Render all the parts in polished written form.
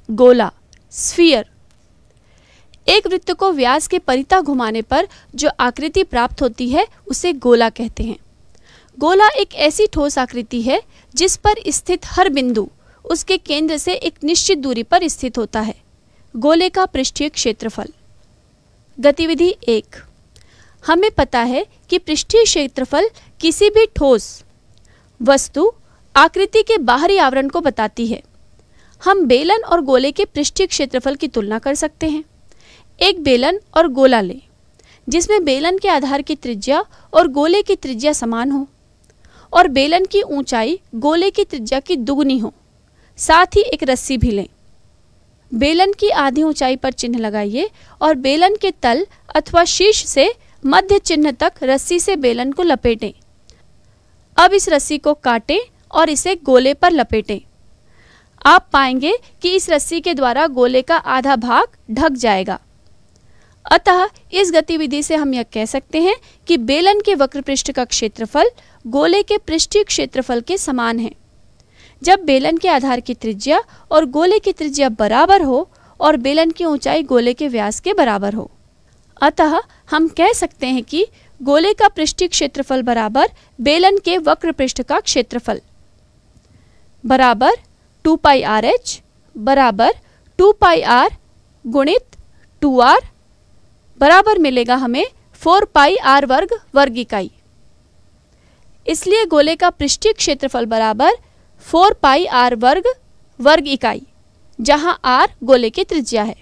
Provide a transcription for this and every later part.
गोला, स्फीयर। एक वृत्त को व्यास के परितः घुमाने पर जो आकृति प्राप्त होती है उसे गोला कहते हैं। गोला एक ऐसी ठोस आकृति है जिस पर स्थित हर बिंदु उसके केंद्र से एक निश्चित दूरी पर स्थित होता है। गोले का पृष्ठीय क्षेत्रफल। गतिविधि 1। हमें पता है कि पृष्ठीय क्षेत्रफल किसी भी ठोस वस्तु आकृति के बाहरी आवरण को बताती है। हम बेलन और गोले के पृष्ठीय क्षेत्रफल की तुलना कर सकते हैं। एक बेलन और गोला लें जिसमें बेलन के आधार की त्रिज्या और गोले की त्रिज्या समान हो और बेलन की ऊंचाई गोले की त्रिज्या की दुगुनी हो। साथ ही एक रस्सी भी लें। बेलन की आधी ऊंचाई पर चिन्ह लगाइए और बेलन के तल अथवा शीर्ष से मध्य चिन्ह तक रस्सी से बेलन को लपेटें। अब इस रस्सी को काटें और इसे गोले पर लपेटें। आप पाएंगे कि इस रस्सी के द्वारा गोले का आधा भाग ढक जाएगा। अतः इस गतिविधि से हम यह कह सकते हैं कि बेलन के वक्र पृष्ठ का क्षेत्रफल गोले के पृष्ठीय क्षेत्रफल के समान है। जब बेलन के आधार की त्रिज्या और गोले की त्रिज्या बराबर हो और बेलन की ऊंचाई गोले के व्यास के बराबर हो, अतः हम कह सकते हैं कि गोले का पृष्ठीय क्षेत्रफल बराबर बेलन के वक्र पृष्ठ का क्षेत्रफल बराबर 2 पाई आर एच बराबर 2 पाई आर गुणित 2r बराबर मिलेगा हमें 4 पाई आर वर्ग इकाई। इसलिए गोले का पृष्ठीय क्षेत्रफल बराबर 4 पाई आर वर्ग इकाई, जहां r गोले की त्रिज्या है।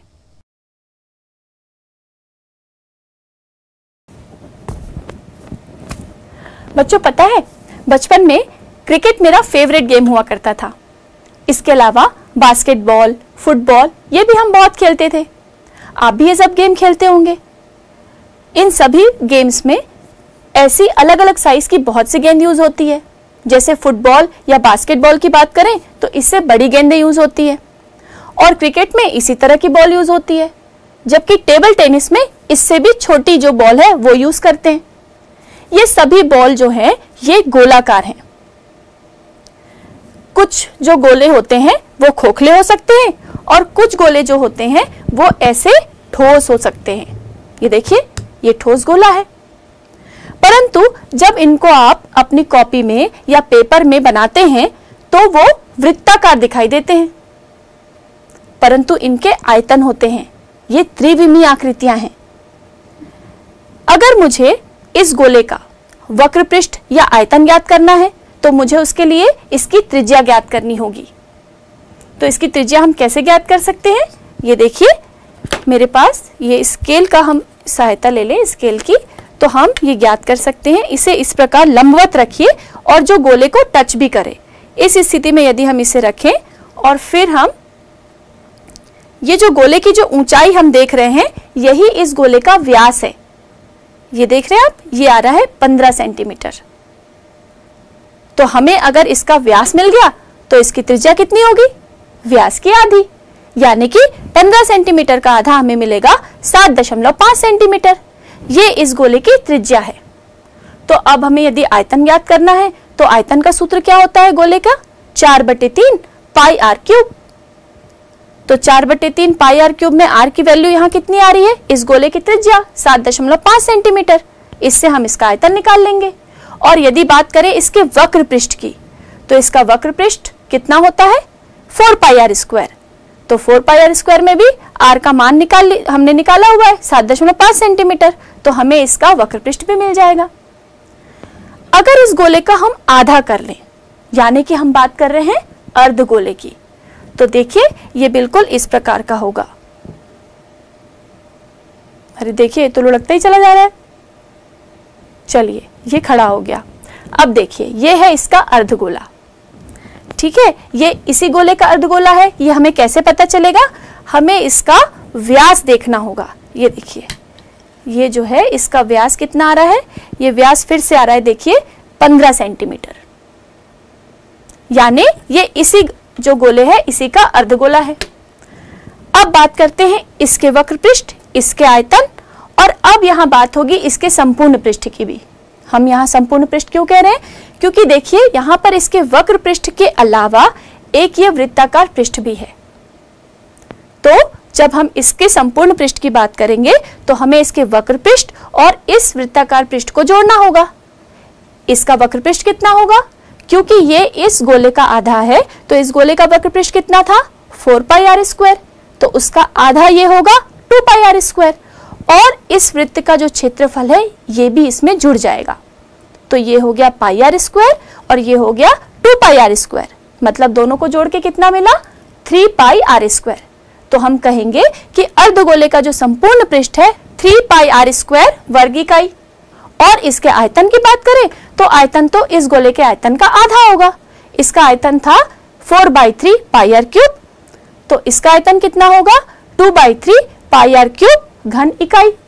बच्चों, पता है बचपन में क्रिकेट मेरा फेवरेट गेम हुआ करता था। इसके अलावा बास्केटबॉल, फुटबॉल ये भी हम बहुत खेलते थे। आप भी ये सब गेम खेलते होंगे। इन सभी गेम्स में ऐसी अलग अलग साइज की बहुत सी गेंद यूज होती है। जैसे फुटबॉल या बास्केटबॉल की बात करें तो इससे बड़ी गेंदें यूज होती है और क्रिकेट में इसी तरह की बॉल यूज होती है, जबकि टेबल टेनिस में इससे भी छोटी जो बॉल है वो यूज करते हैं। ये सभी बॉल जो है ये गोलाकार हैं। कुछ जो गोले होते हैं वो खोखले हो सकते हैं और कुछ गोले जो होते हैं वो ऐसे ठोस हो सकते हैं। ये देखिए, ये ठोस गोला है। परंतु जब इनको आप अपनी कॉपी में या पेपर में बनाते हैं तो वो वृत्ताकार दिखाई देते हैं, परंतु इनके आयतन होते हैं। ये त्रिविमीय आकृतियां हैं। अगर मुझे इस गोले का वक्र पृष्ठ या आयतन ज्ञात करना है तो मुझे उसके लिए इसकी त्रिज्या ज्ञात करनी होगी। तो इसकी त्रिज्या हम कैसे ज्ञात कर सकते हैं? ये देखिए, मेरे पास ये स्केल का हम सहायता ले लें, स्केल की, तो हम ये ज्ञात कर सकते हैं। इसे इस प्रकार लंबवत रखिए और जो गोले को टच भी करे। इस स्थिति में यदि हम इसे रखें और फिर हम ये जो गोले की जो ऊंचाई हम देख रहे हैं यही इस गोले का व्यास है। ये देख रहे हैं आप, ये आ रहा है 15 सेंटीमीटर। तो हमें अगर इसका व्यास मिल गया तो इसकी त्रिज्या कितनी होगी? व्यास की आधी, यानी कि 15 सेंटीमीटर का आधा हमें मिलेगा 7.5 सेंटीमीटर। ये इस गोले की त्रिज्या है। तो अब हमें यदि आयतन ज्ञात करना है तो आयतन का सूत्र क्या होता है गोले का? 4/3 पाई आर क्यूब। तो 4/3 पाई आर क्यूब में आर की वैल्यू यहाँ कितनी आ रही है? इस गोले की त्रिज्या 7.5 सेंटीमीटर। इससे हम इसका आयतन निकाल लेंगे। और यदि बात करें इसके वक्र पृष्ठ की तो इसका वक्र पृष्ठ कितना होता है? 4 पाई आर स्क्वायर। तो 4 पाई आर स्क्वायर में भी आर का मान हमने निकाला हुआ है 7.5 सेंटीमीटर। तो हमें इसका वक्र पृष्ठ भी मिल जाएगा। अगर इस गोले का हम आधा कर लें, यानी कि हम बात कर रहे हैं अर्ध गोले की, तो देखिए ये बिल्कुल इस प्रकार का होगा। अरे देखिए, तो लुढ़कता ही चला जा रहा है। चलिए, ये खड़ा हो गया। अब देखिए, ये है इसका अर्धगोला। ठीक है, ये इसी गोले का अर्धगोला है। ये हमें कैसे पता चलेगा? हमें इसका व्यास देखना होगा। ये देखिए, ये जो है इसका व्यास कितना आ रहा है? ये व्यास फिर से आ रहा है, देखिए 15 सेंटीमीटर। यानी ये इसी जो गोले है इसी का अर्धगोला है। अब बात करते हैं इसके वक्र पृष्ठ, इसके आयतन, और अब यहां बात होगी इसके संपूर्ण पृष्ठ की भी। हम यहां संपूर्ण पृष्ठ क्यों कह रहे हैं? क्योंकि देखिए यहां पर इसके वक्र पृष्ठ के अलावा एक ये वृत्ताकार पृष्ठ भी है। जब हम इसके संपूर्ण पृष्ठ की बात करेंगे तो हमें इसके वक्र पृष्ठ और इस वृत्ताकार पृष्ठ को जोड़ना होगा। इसका वक्र पृष्ठ कितना होगा? क्योंकि ये इस गोले का आधा है तो इस गोले का वक्र पृष्ठ कितना था? 4 पाई आर स्क्वायर। तो उसका आधा ये होगा 2 पाई आर स्क्वायर। और इस वृत्त का जो क्षेत्रफल है ये भी इसमें जुड़ जाएगा। तो ये हो गया पाई आर स्क्वायर और ये हो गया 2 पाई आर स्क्वायर। मतलब दोनों को जोड़ के कितना मिला? 3 पाई आर स्क्वायर। तो हम कहेंगे कि अर्धगोले का जो संपूर्ण पृष्ठ है 3 पाई आर स्क्वायर वर्ग इकाई। और इसके आयतन की बात करें तो आयतन तो इस गोले के आयतन का आधा होगा। इसका आयतन था 4/3 पाई आर क्यूब। तो इसका आयतन कितना होगा? 2/3 पाई आर क्यूब घन इकाई।